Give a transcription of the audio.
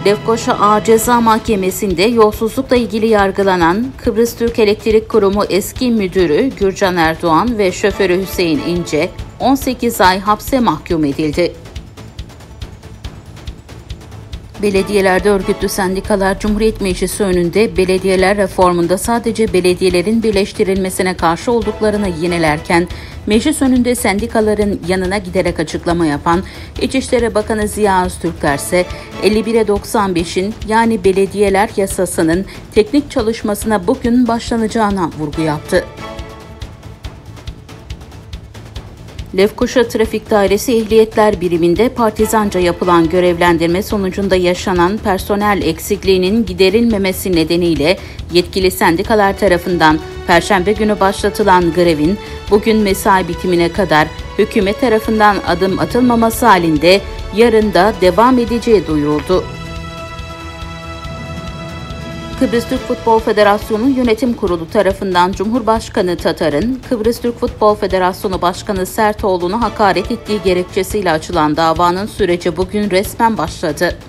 Lefkoşa Ağır Ceza Mahkemesi'nde yolsuzlukla ilgili yargılanan Kıbrıs Türk Elektrik Kurumu eski müdürü Gürcan Erdoğan ve şoförü Hüseyin İnce 18 ay hapse mahkum edildi. Belediyelerde örgütlü sendikalar Cumhuriyet Meclisi önünde belediyeler reformunda sadece belediyelerin birleştirilmesine karşı olduklarını yinelerken, meclis önünde sendikaların yanına giderek açıklama yapan İçişleri Bakanı Ziya Öztürkler ise 51'e 95'in yani belediyeler yasasının teknik çalışmasına bugün başlanacağına vurgu yaptı. Lefkoşa Trafik Dairesi Ehliyetler Biriminde partizanca yapılan görevlendirme sonucunda yaşanan personel eksikliğinin giderilmemesi nedeniyle yetkili sendikalar tarafından Perşembe günü başlatılan grevin bugün mesai bitimine kadar hükümet tarafından adım atılmaması halinde yarın da devam edeceği duyuruldu. Kıbrıs Türk Futbol Federasyonu Yönetim Kurulu tarafından Cumhurbaşkanı Tatar'ın Kıbrıs Türk Futbol Federasyonu Başkanı Sertoğlu'nu hakaret ettiği gerekçesiyle açılan davanın süreci bugün resmen başladı.